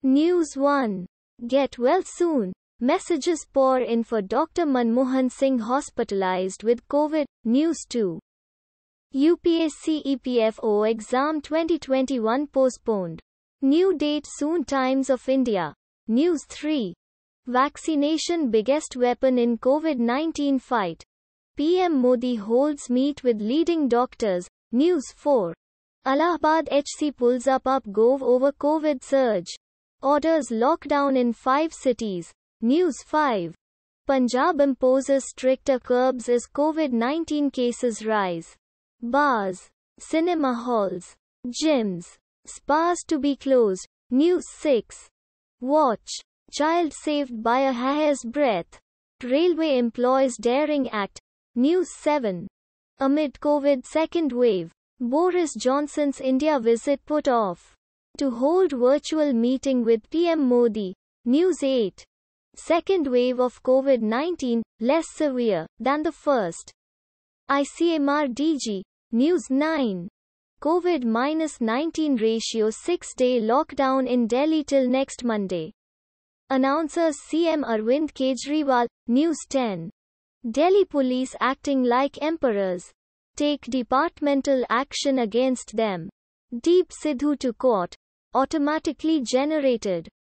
News 1. Get well soon. Messages pour in for Dr. Manmohan Singh hospitalized with COVID. News 2. UPSC EPFO exam 2021 postponed. New date soon. Times of India. News 3. Vaccination biggest weapon in COVID-19 fight. PM Modi holds meet with leading doctors. News 4. Allahabad HC pulls up gov over COVID surge. Orders lockdown in 5 cities. News 5. Punjab imposes stricter curbs as COVID-19 cases rise. Bars, cinema halls, gyms, spas to be closed. News 6. Watch. Child saved by a hair's breadth. Railway employs daring act. News 7. Amid COVID second wave, Boris Johnson's India visit put off. To hold virtual meeting with PM Modi. News 8. Second wave of COVID-19, less severe than the first. ICMR DG. News 9. COVID-19 ratio 6-day lockdown in Delhi till next Monday. Announces CM Arvind Kejriwal. News 10. Delhi police acting like emperors. Take departmental action against them. Deep Sidhu to court. Automatically generated.